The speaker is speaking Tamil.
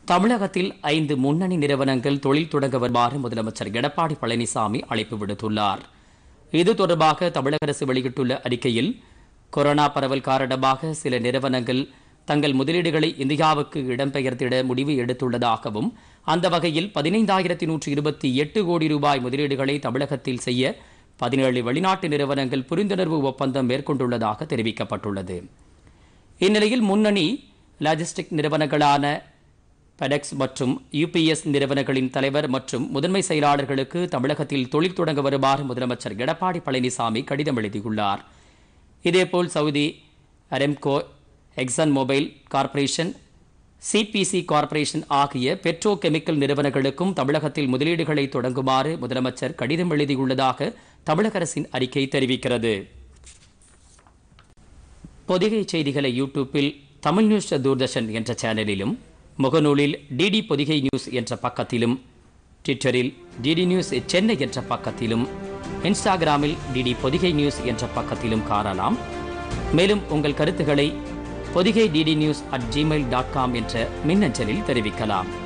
தமிழகத்தில் 5 முன்னணி நிறுவனங்கள் தொழில் தொடங்க வருமாறு முதலமைச்சர் எடப்பாடி பழனிசாமி அழைப்பு விடுத்துள்ளார். இது தொடர்பாக தமிழக அரசு வெளியிட்டுள்ள அறிக்கையில், கொரோனா பரவல் காரணமாக சில நிறுவனங்கள் தங்கள் முதலீடுகளை இந்தியாவுக்கு இடம்பெயர்த்திட முடிவு எடுத்துள்ளதாகவும், அந்த வகையில் 15,128 கோடி ரூபாய் முதலீடுகளை தமிழகத்தில் செய்ய 17 வெளிநாட்டு நிறுவனங்கள் புரிந்துணர்வு ஒப்பந்தம் மேற்கொண்டுள்ளதாக தெரிவிக்கப்பட்டுள்ளது. இந்நிலையில் முன்னணி லாஜிஸ்டிக் நிறுவனங்களான பெடெக்ஸ் மற்றும் UPS நிறுவனங்களின் தலைவர் மற்றும் முதன்மை செயலாளர்களுக்கு தமிழகத்தில் தொழில் தொடங்க வருமாறு முதலமைச்சர் எடப்பாடி பழனிசாமி கடிதம் எழுதியுள்ளார். இதேபோல் Saudi Aramco, Exxon Mobil corporation, CPC corporation ஆகிய பெட்ரோ கெமிக்கல் நிறுவனங்களுக்கும் தமிழகத்தில் முதலீடுகளை தொடங்குமாறு முதலமைச்சர் கடிதம் எழுதியுள்ளதாக தமிழக அரசின் அறிக்கை தெரிவிக்கிறது. பொதிகை செய்திகளை யூடியூப்பில் தமிழ் நியூஸ் தூர்தர்ஷன் என்ற சேனலிலும், முகநூலில் DD பொதிகை நியூஸ் என்ற பக்கத்திலும், ட்விட்டரில் DD நியூஸ் சென்னை என்ற பக்கத்திலும், இன்ஸ்டாகிராமில் DD பொதிகை நியூஸ் என்ற பக்கத்திலும் காணலாம். மேலும் உங்கள் கருத்துக்களை பொதிகை ddnews@gmail.com என்ற மின்னஞ்சலில் தெரிவிக்கலாம்.